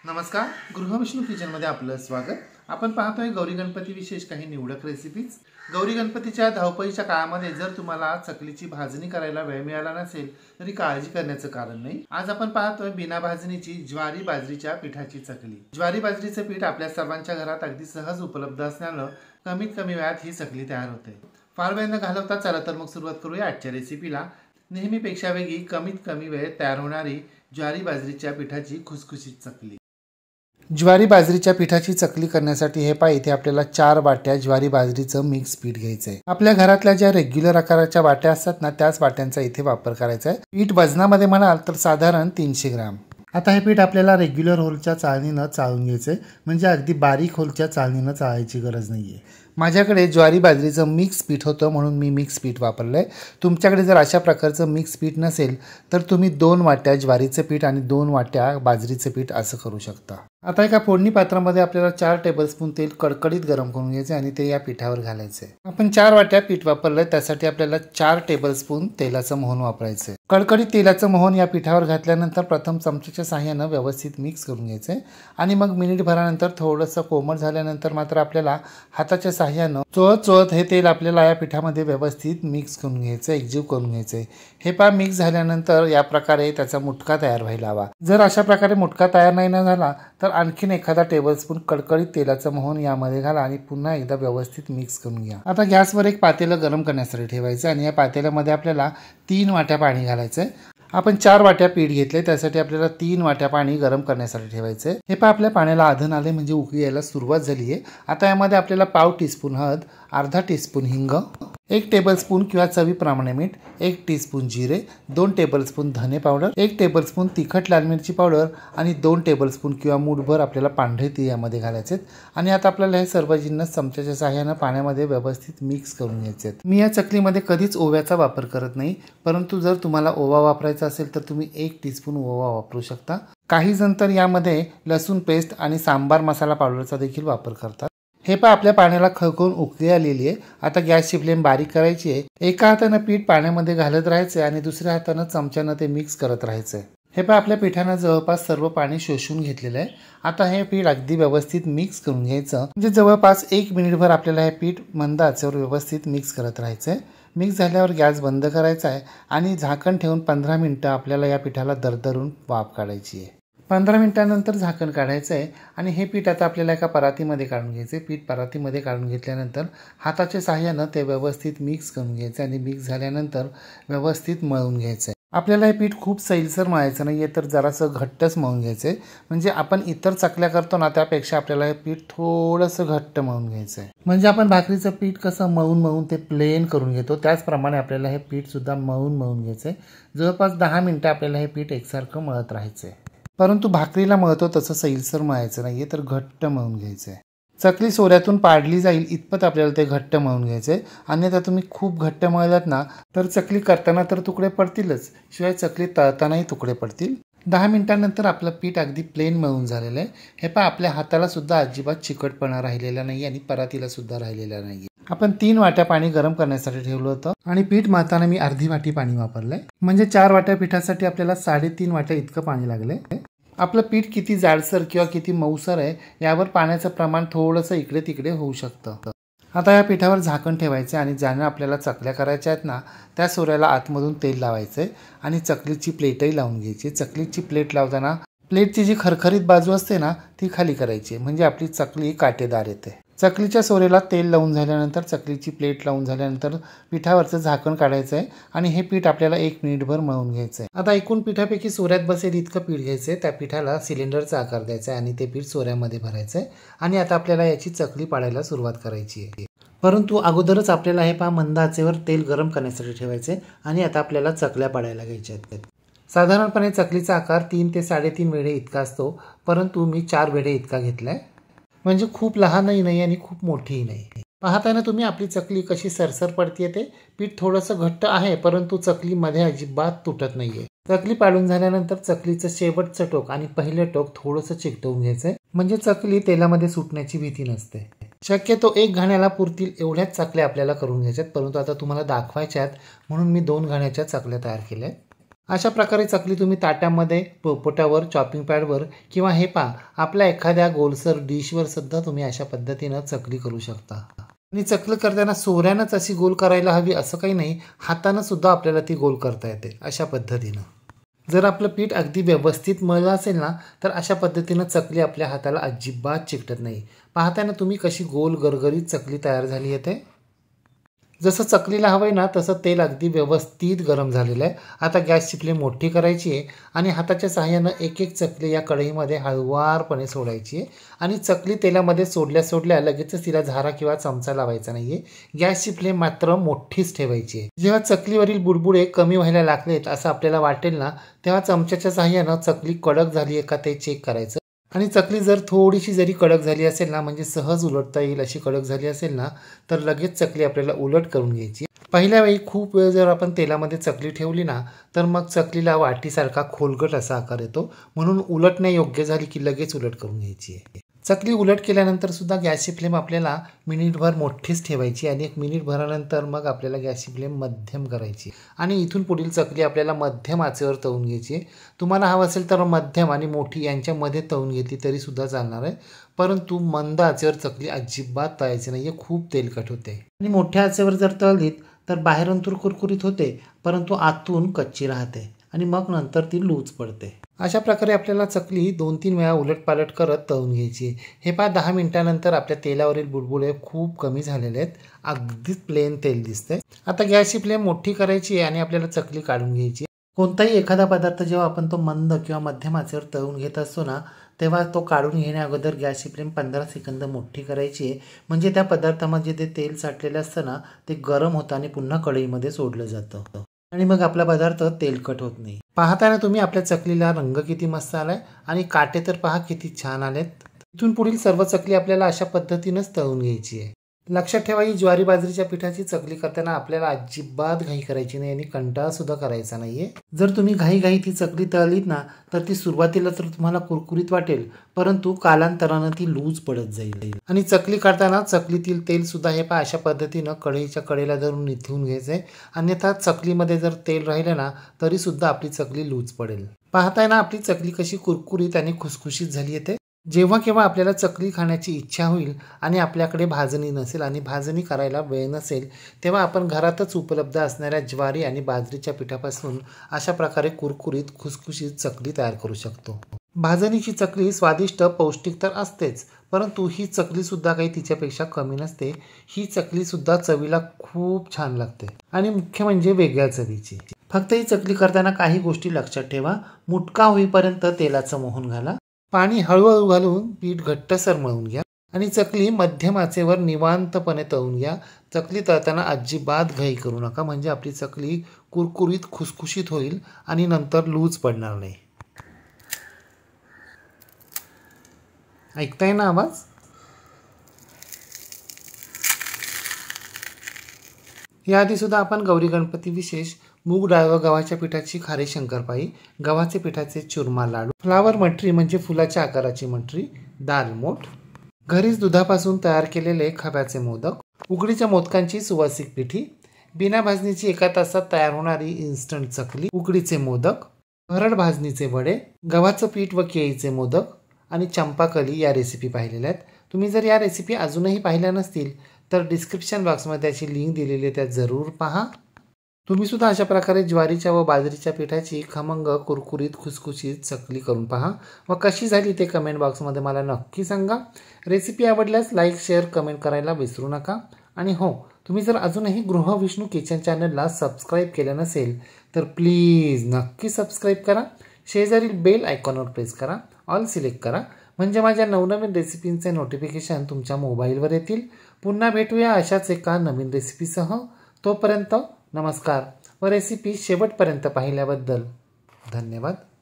नमस्कार, गृहविष्णू किचनमध्ये आपलं स्वागत। आपण पाहतोय गौरी गणपती विशेष काही निवडक रेसिपीज। गौरी गणपतीच्या धावपळीच्या काळामध्ये जर तुम्हाला चकलीची भाजणी करायला वेळ मिळाला नसेल तरी काळजी करण्याचं कारण नाही। आज आपण पाहतोय बिना भाजणीची ज्वारी बाजरीच्या पिठाची चकली। ज्वारी बाजरीचे पीठ आपल्या सर्वांच्या घरात अगदी सहज उपलब्ध असल्यानं कमीत कमी वेळात ही चकली तयार होते। फार वेळ न घालवता चला तर मग सुरुवात करूया आजच्या रेसिपीला। नेहमीपेक्षा वेगळी कमीत कमी वेळेत तयार होणारी ज्वारी बाजरीच्या पिठाची खुसखुशीत चकली। ज्वारी बाजरीच्या पिठाची चकली करण्यासाठी हे पहा, इथे आपल्याला 4 वाट्या ज्वारी बाजरीचं मिक्स पीठ घ्यायचं आहे। आपल्या घरातल्या ज्या रेग्युलर आकाराच्या वाट्या असतात ना, त्याच वाट्यांचा इथे वापर करायचा आहे। पीठ वजनामध्ये म्हणाल तर साधारण 300 ग्राम। आता हे पीठ आपल्याला रेग्युलर होलच्या चाळणीनं चाळून घ्यायचं आहे, म्हणजे अगदी बारीक होलच्या चाळणीनं चाळायची गरज नाहीये। माझ्याकडे ज्वारी बाजरीचं मिक्स पीठ होतं म्हणून मी मिक्स पीठ वापरलंय। तुमच्याकडे जर अशा प्रकारचं मिक्स पीठ नसेल तर तुम्ही 2 वाट्या ज्वारीचं पीठ आणि 2 वाट्या बाजरीचं पीठ असं करू शकता। आता एका फोडणी पात्रामध्ये आपल्याला 4 टेबलस्पून तेल कडकडीत गरम करून घ्यायचे आणि ते या पिठावर घालायचे। आपण 4 वाट्या पीठ वापरलंय, त्यासाठी आपल्याला 4 टेबलस्पून तेलाचं मोहन वापरायचं आहे। कडकडीत तेलाचं मोहन या पिठावर घातल्यानंतर प्रथम चमच्याच्या सहाय्यानं व्यवस्थित मिक्स करून घ्यायचे आणि मग मिनिटभरानंतर थोडंसं कोमट झाल्यानंतर मात्र आपल्याला हाताच्या सहाय्यानं चोळत हे तेल आपल्याला या पिठामध्ये व्यवस्थित मिक्स करून घ्यायचं, एकजीव करून घ्यायचं। हे पा मिक्स झाल्यानंतर या प्रकारे त्याचा मुटका तयार व्हायला हवा। जर अशा प्रकारे मुटका तयार नाही ना झाला तर आणखीन एखादा टेबलस्पून कडकडीत तेलाचं मोहन यामध्ये घाला आणि पुन्हा एकदा व्यवस्थित मिक्स करून घ्या। आता गॅसवर एक पातेलं गरम करण्यासाठी ठेवायचं आणि या पातेल्यामध्ये आपल्याला 3 वाट्या पाणी घालायचं आहे। आपण 4 वाट्या पीठ घेतले, त्यासाठी आपल्याला 3 वाट्या पाणी गरम करण्यासाठी ठेवायचं आहे। हे पहा आपल्या पाण्याला आधन आले, म्हणजे उकळी यायला सुरुवात झाली आहे। आता यामध्ये आपल्याला पाव टीस्पून हळद, अर्धा टीस्पून हिंग, 1 टेबलस्पून किंवा चवीप्रमाणे मीठ, 1 टीस्पून जिरे, 2 टेबलस्पून धने पावडर, 1 टेबलस्पून तिखट लाल मिरची पावडर आणि 2 टेबलस्पून किंवा मूठभर आपल्याला पांढरे तीळ यामध्ये घालायचे। आणि आता आपल्याला हे सर्व जिन्नस चमच्याच्या सहाय्याने पाण्यामध्ये व्यवस्थित मिक्स करून घ्यायचे। मी या चकलीमध्ये कधीच ओव्याचा वापर करत नाही, परंतु जर तुम्हाला ओवा वापरायचा असेल तर तुम्ही 1 टीस्पून ओवा वापरू शकता। काही जण तर यामध्ये लसूण पेस्ट आणि सांबार मसाला पावडरचा देखील वापर करतात। हे पहा आपल्या पाण्याला खळखळून उकळी आलेली आहे। आता गॅसची फ्लेम बारीक करायची आहे। एका हाताने पीठ पाण्यामध्ये घालत राहायचे आणि दुसऱ्या हाताने चमच्याने ते मिक्स करत राहायचे। हे पहा आपल्या पिठाने जवळपास सर्व पाणी शोषून घेतलेलं आहे। आता हे पीठ अगदी व्यवस्थित मिक्स करून घ्यायचं, म्हणजे जवळपास 1 मिनिटभर आपल्याला हे पीठ मंद आचेवर व्यवस्थित मिक्स करत राहायचं। मिक्स झाल्यावर गॅस बंद करायचा आहे आणि झाकण ठेवून 15 मिनिटं आपल्याला या पिठाला दरदरून वाफ काढायची आहे। 15 मिनिटांनंतर झाकण काढायचं आहे आणि हे पीठ आता आपल्याला एका परातीमध्ये काढून घ्यायचे। पीठ परातीमध्ये काढून घेतल्यानंतर हाताच्या सहाय्यानं ते व्यवस्थित मिक्स करून घ्यायचं आणि मिक्स झाल्यानंतर व्यवस्थित मळून घ्यायचं। आपल्याला हे पीठ खूप सैलसर मळायचं नाहीये, तर जरासं घट्टच मळून घ्यायचं। म्हणजे आपण इतर चकल्या करतो ना त्यापेक्षा आपल्याला हे पीठ थोडंसं घट्ट मळून घ्यायचं आहे। म्हणजे आपण भाकरीचं पीठ कसं मळून ते प्लेन करून घेतो त्याचप्रमाणे आपल्याला हे पीठ सुद्धा मळून घ्यायचं आहे। जवळपास 10 मिनिटं आपल्याला हे पीठ एकसारखं मळत राहायचं आहे। परंतु भाकरीला मळतो तसं सैलसर मळायचं नाहीये, तर घट्ट मळून घ्यायचं आहे। चकली सोऱ्यातून पाडली जाईल इतपत आपल्याला ते घट्ट मळून घ्यायचे। अन्यथा तुम्ही खूप घट्ट मळलात ना तर चकली करताना तर तुकडे पडतीलच, शिवाय चकली तळतानाही तुकडे पडतील। 10 मिनिटांनंतर आपलं पीठ अगदी प्लेन मळून झालेलं आहे। हे पहा आपल्या हाताला सुद्धा अजिबात चिकटपणा राहिलेला नाही आणि परातीला सुद्धा राहिलेला नाही। आपण 3 वाट्या पाणी गरम करण्यासाठी ठेवलं होतं आणि पीठ मळताना मी अर्धी वाटी पाणी वापरलंय, म्हणजे 4 वाट्या पिठासाठी आपल्याला 3.5 वाट्या इतकं पाणी लागलंय। आपलं पीठ किती जाडसर किंवा किती मऊसर आहे यावर पाण्याचं प्रमाण थोडंसं इकडे तिकडे होऊ शकतं। आता या पिठावर झाकण ठेवायचं आणि ज्यानं आपल्याला चकल्या करायच्या आहेत ना त्या सोऱ्याला आतमधून तेल लावायचं आणि चकलीची प्लेटही लावून घ्यायची। चकलीची प्लेट लावताना प्लेटची जी खरखरीत बाजू असते ना ती खाली करायची, म्हणजे आपली चकली काटेदार येते। चकलीच्या सोऱ्याला तेल लावून झाल्यानंतर चकलीची प्लेट लावून झाल्यानंतर पिठावरचं झाकण काढायचं आहे आणि हे पीठ आपल्याला 1 मिनिटभर मळून घ्यायचं आहे। आता एकूण पिठापैकी सोऱ्यात बसेल इतकं पीठ घ्यायचं आहे, त्या पिठाला सिलेंडरचा आकार द्यायचा आहे आणि ते पीठ सोऱ्यामध्ये भरायचं आहे आणि आता आपल्याला याची चकली पाडायला सुरुवात करायची आहे। परंतु अगोदरच आपल्याला हे पहा मंद आचेवर तेल गरम करण्यासाठी ठेवायचे आणि आता आपल्याला चकल्या पाडायला घ्यायच्या आहेत। साधारणपणे चकलीचा आकार 3 ते 3.5 वेढे इतका असतो, परंतु मी 4 वेढे इतका घेतलाय, म्हणजे खूप लहानही नाही आणि खूप मोठीही नाही। पाहताय ना तुम्ही आपली चकली कशी सरसर पडतीये ते। पीठ थोडंसं घट्ट आहे परंतु चकलीमध्ये अजिबात तुटत नाहीये। चकली पाडून झाल्यानंतर चकलीचं शेवटचं टोक आणि पहिलं टोक थोडंसं चिकटवून घ्यायचंय, म्हणजे चकली तेलामध्ये सुटण्याची भीती नसते। शक्यतो 1 घाण्याला पुरतील एवढ्याच चकल्या आपल्याला करून घ्यायच्यात, परंतु आता तुम्हाला दाखवायच्यात म्हणून मी 2 घाण्याच्या चकल्या तयार केल्या। अशा प्रकारे चकली तुम्ही ताट्यामध्ये, पोपटावर, चॉपिंग पॅडवर किंवा हे पहा आपल्या एखाद्या गोलसर डिशवर सुद्धा तुम्ही अशा पद्धतीनं चकली करू शकता. आणि चकली करताना सोऱ्यानंच अशी गोल करायला हवी असं काही नाही, हातानं सुद्धा आपल्याला ती गोल करता येते अशा पद्धतीनं. जर आपलं पीठ अगदी व्यवस्थित मळलं असेल ना तर अशा पद्धतीनं चकली आपल्या हाताला अजिबात चिकटत नाही. पाहताय ना तुम्ही कशी गोल गरगरीत चकली तयार झाली आहे ते. जसं चकलीला हवं आहे ना तसं तेल अगदी व्यवस्थित गरम झालेलं आहे. आता गॅसची फ्लेम मोठी करायची आहे आणि हाताच्या सहाय्यानं एक एक चकली या कढईमध्ये हळुवारपणे सोडायची आहे. आणि चकली तेलामध्ये सोडल्या लगेचच तिला झारा किंवा चमचा लावायचा नाही आहे. गॅसची फ्लेम मात्र मोठीच ठेवायची आहे. जेव्हा चकलीवरील बुडबुडे कमी व्हायला लागलेत असं आपल्याला वाटेल ना तेव्हा चमच्याच्या सहाय्यानं चकली कडक झाली आहे का ते चेक करायचं. आणि चकली जर थोडीशी जरी कडक झाली असेल ना म्हणजे सहज उलटता येईल अशी कडक झाली असेल ना तर लगेच चकली आपल्याला उलट करून घ्यायची. पहिल्या वेळी खूप वेळ जर आपण तेलामध्ये चकली ठेवली ना तर मग चकलीला वाटीसारखा खोलगट असा आकार येतो. म्हणून उलटणे योग्य झाली की लगेच उलट करून घ्यायची आहे. चकली उलट केल्यानंतर सुद्धा गॅसची फ्लेम आपल्याला मिनिटभर मोठीच ठेवायची आणि 1 मिनिटभरानंतर मग आपल्याला गॅसची फ्लेम मध्यम करायची आणि इथून पुढील चकली आपल्याला मध्यम आचेवर तळून घ्यायची. तुम्हाला हवं असेल तर मध्यम आणि मोठी यांच्यामध्ये तळून घेतली तरी सुद्धा चालणार आहे. परंतु मंद आचेवर चकली अजिबात तळायची नाही आहे, खूप तेलकट होते. आणि मोठ्या आचेवर जर तळलीत तर बाहेरून तर कुरकुरीत होते परंतु आतून कच्ची राहते आणि मग नंतर ती लूज पडते. अशा प्रकारे आपल्याला चकली 2-3 वेळा उलटपालट करत तळून घ्यायची. हे पहा 10 मिनिटानंतर आपल्या तेलावरील बुडबुडे खूप कमी झालेले आहेत. अगदीच प्लेन तेल दिसतंय. आता गॅसची फ्लेम मोठी करायची आणि आपल्याला चकली काढून घ्यायची. कोणताही एखादा पदार्थ जेव्हा आपण तो मंद किंवा मध्यम आचेवर तळून घेत असतो ना तेव्हा तो काढून घेण्या अगोदर गॅसची फ्लेम 15 सेकंद मोठी करायची आहे. म्हणजे त्या पदार्थामध्ये जे तेल साठलेलं असतं ना ते गरम होतं आणि पुन्हा कढईमध्ये सोडलं जातं आणि मग आपला पदार्थ तेलकट होत नाही. पाहताना तुम्ही आपल्या चकलीला रंग किती मस्त आलाय आणि काटे तर पहा किती छान आलेत. इथून पुढील सर्व चकली आपल्याला अशा पद्धतीनंच तळून घ्यायची आहे. लक्षात ठेवा ही ज्वारी बाजरीच्या पिठाची चकली करताना आपल्याला अजिबात घाई करायची नाही आणि कंटाळा सुद्धा करायचा नाहीये. जर तुम्ही घाई ती चकली तळलीत ना तर ती सुरुवातीला तर तुम्हाला कुरकुरीत वाटेल परंतु कालांतरानं ती लूज पडत जाईल. आणि चकली काढताना चकलीतील तेल सुद्धा हे पहा अशा पद्धतीनं कढईच्या कडेला धरून निथळून घ्यायचंय. अन्यथा चकलीमध्ये जर तेल राहिलं ना तरी सुद्धा आपली चकली लूज पडेल. पाहताय ना आपली चकली कशी कुरकुरीत आणि खुसखुशीत झाली येते. जेव्हा केव्हा आपल्याला चकली खाण्याची इच्छा होईल आणि आपल्याकडे भाजणी नसेल आणि भाजणी करायला वेळ नसेल तेव्हा आपण घरातच उपलब्ध असणाऱ्या ज्वारी आणि बाजरीच्या पिठापासून अशा प्रकारे कुरकुरीत खुसखुशीत चकली तयार करू शकतो. भाजणीची चकली स्वादिष्ट पौष्टिक तर असतेच परंतु ही चकली सुद्धा काही तिच्यापेक्षा कमी नसते. ही चकली सुद्धा चवीला खूप छान लागते आणि मुख्य म्हणजे वेगळ्या चवीची. फक्त ही चकली करताना काही गोष्टी लक्षात ठेवा. मुटका होईपर्यंत तेलाचं मोहन घाला. पाणी हळूहळू घालून पीठ घट्टसर मळून घ्या आणि चकली मध्यम आचेवर निवांतपणे तळून घ्या. चकली तळताना अजिबात घाई करू नका म्हणजे आपली चकली कुरकुरीत खुसखुशीत होईल आणि नंतर लूज पडणार नाही. ऐकताय ना आवाज? याआधी सुद्धा आपण गौरी गणपती विशेष मूग डाळ व गव्हाच्या पिठाची खारी शंकरपाळी, गव्हाचे पिठाचे चुरमा लाडू, फ्लावर मटरी म्हणजे फुलाच्या आकाराची मटरी, दालमोठ, घरीच दुधापासून तयार केलेले खव्याचे मोदक, उकडीच्या मोदकांची सुवासिक पिठी, बिना भाजणीची 1 तासात तयार होणारी इन्स्टंट चकली, उकडीचे मोदक, भरड भाजणीचे वडे, गव्हाचं पीठ व केळीचे मोदक आणि चंपाकली या रेसिपी पाहिलेल्या आहेत. तुम्ही जर या रेसिपी अजूनही पाहिल्या नसतील तर डिस्क्रिप्शन बॉक्समध्ये अशी लिंक दिलेली आहे, त्या जरूर पहा. तुम्ही सुद्धा अशा प्रकारे ज्वारीच्या व बाजरीच्या पिठाची खमंग कुरकुरीत खुसखुशीत चकली करून पहा व कशी झाली ते कमेंट बॉक्समध्ये मला नक्की सांगा. रेसिपी आवडल्यास लाईक, शेअर, कमेंट करायला विसरू नका. आणि हो, तुम्ही जर अजूनही गृहविष्णू किचन चॅनलला सबस्क्राईब केलं नसेल तर प्लीज नक्की सबस्क्राईब करा. शेजारील बेल आयकॉनवर प्रेस करा, ऑल सिलेक्ट करा म्हणजे माझ्या नवनवीन रेसिपींचे नोटिफिकेशन तुमच्या मोबाईलवर येतील. पुन्हा भेटूया अशाच एका नवीन रेसिपीसह. तोपर्यंत नमस्कार व रेसिपी शेवटपर्यंत पाहिल्याबद्दल धन्यवाद.